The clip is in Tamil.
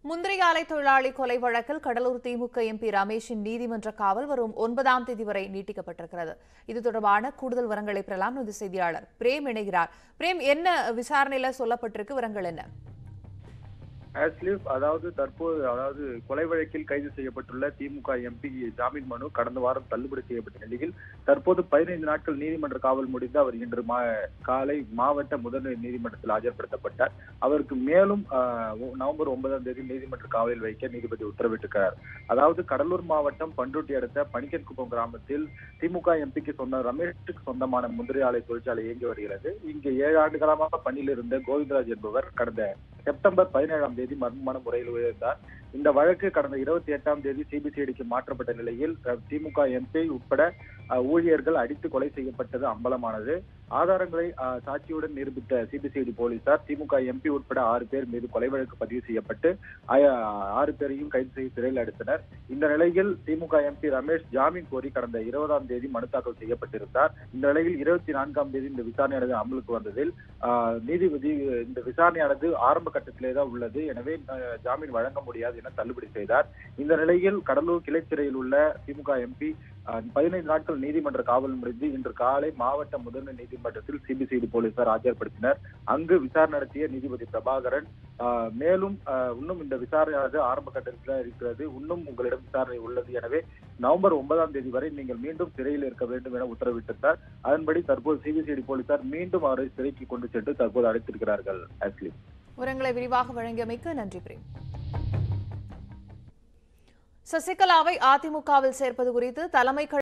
முந்திரி ஆலை தொழிலாளி கொலை வழக்கில் கடலூர் திமுக எம்பி ரமேஷின் நீதிமன்ற காவல் வரும் 9ஆம் தேதி வரை நீட்டிக்கப்பட்டிருக்கிறது. இது தொடர்பான கூடுதல் விவரங்களை பெறலாம் நமது செய்தியாளர் பிரேம் இணைகிறார். பிரேம், என்ன விசாரணையில சொல்லப்பட்டிருக்கு, விவரங்கள் என்ன? தற்போது கொலை வழக்கில் கைது செய்யப்பட்டுள்ள திமுக எம்பி ஜாமீன் மனு கடந்த வாரம் தள்ளுபடி செய்யப்பட்ட நிலையில் தற்போது 15 நாட்கள் நீதிமன்ற காவல் முடிந்து அவர் இன்று காலை மாவட்ட முதன்மை நீதிமன்றத்தில் ஆஜர்படுத்தப்பட்டார். அவருக்கு மேலும் நவம்பர் 9ஆம் தேதி நீதிமன்ற காவலில் வைக்க நீதிபதி உத்தரவிட்டிருக்கிறார். கடலூர் மாவட்டம் பண்ருட்டி அடுத்த பணிக்கன்குப்பம் கிராமத்தில் திமுக எம்பிக்கு ரமேஷுக்கு சொந்தமான முந்திரி ஆலை தொழிற்சாலை இயங்கி வருகிறது. இங்கு 7 ஆண்டு காலமாக பணியில் இருந்த கோவிந்தராஜ் என்பவர் கடந்த செப்டம்பர் 17ஆம் தேதி மர்மமான முறையில் உயர்ந்தார். இந்த வழக்கு கடந்த 28ஆம் தேதி சிபிசிஐடிக்கு மாற்றப்பட்ட நிலையில் திமுக எம்பி உட்பட ஊழியர்கள் அடித்து கொலை செய்யப்பட்டது அம்பலமானது. ஆதாரங்களை சாட்சியுடன் நிரூபித்த சிபிசிஐடி போலீசார் திமுக எம்பி உட்பட 6 பேர் மீது கொலை வழக்கு பதிவு செய்யப்பட்டு 6 பேரையும் கைது செய்து சிறையில் அடைத்தனர். இந்த நிலையில் திமுக எம்பி ரமேஷ் ஜாமீன் கோரி கடந்த 20ஆம் தேதி மனு தாக்கல் செய்யப்பட்டிருந்தார். இந்த நிலையில் 24ஆம் தேதி இந்த விசாரணையானது அமலுக்கு வந்ததில் நீதிபதி இந்த விசாரணையானது ஆரம்ப கட்டத்திலே தான் உள்ளது, எனவே ஜாமீன் வழங்க முடியாது என தள்ளுபடி செய்தார். இந்த நிலையில் கடலூர் கிளை சிறையில் உள்ள திமுக எம்பி 15 நாட்கள் நீதிமன்ற காவல் முடிந்து இன்று காலை மாவட்ட முதன்மை நீதிமன்றத்தில் சிபிசிஐடி போலீசார் ஆஜர்படுத்தினர். அங்கு விசாரணை நடத்திய நீதிபதி பிரபாகரன் மேலும் இன்னும் இந்த விசாரணையானது ஆரம்ப கட்டத்தில் இருக்கிறது, இன்னும் உங்களிடம் விசாரணை உள்ளது, எனவே நவம்பர் 9ஆம் தேதி வரை நீங்கள் மீண்டும் சிறையில் இருக்க வேண்டும் என உத்தரவிட்டிருந்தார். அதன்படி தற்போது சிபிசிஐடி போலீசார் மீண்டும் அவரை சிறைக்கு கொண்டு சென்று தற்போது அடைத்திருக்கிறார்கள். விவரங்களை விரிவாக வழங்கியமைக்கு நன்றி பிரேம். சசிகலாவை அதிமுகவில் சேர்ப்பது குறித்து தலைமை